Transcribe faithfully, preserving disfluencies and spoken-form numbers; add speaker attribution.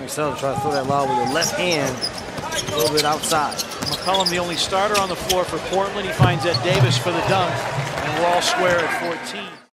Speaker 1: Himself try to throw that lob with the left hand, a little bit outside.
Speaker 2: McCollum, the only starter on the floor for Portland. He finds Ed Davis for the dunk, and we're all square at fourteen.